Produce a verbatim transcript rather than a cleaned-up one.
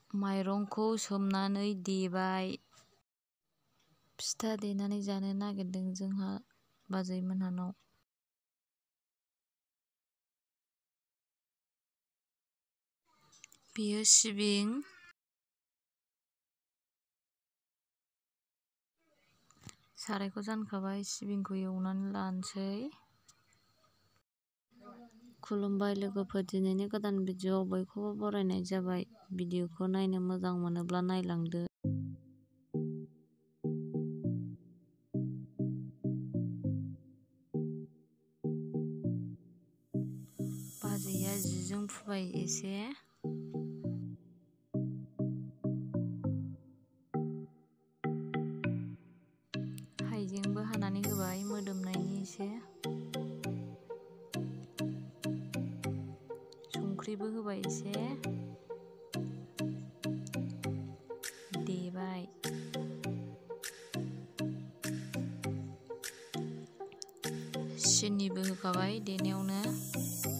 माइरंखौ सोमनानै देबाय। फिथा देनानै जानो नागिरदों जोंहा बाजै मोनहानाव। बेयो सिबिं, सारायखौ जानखाबाय, सिबिंखौ एवनानै लानोसै। खुलुमबाय लोगोफोर, दिनैनि गोदान भिडिअ'आव बयखौबो बरायनाय जाबाय। भिडिअ'खौ नायनो मोजां मोनोब्ला नायलांदो। बाजैया जिजों फुबाय एसे। हाइजेंबो हानानै होबाय मोदोमनायनि एसे। संख्रिबो होबाय एसे। देबाय। सिनिबो होखाबाय देनायावनो।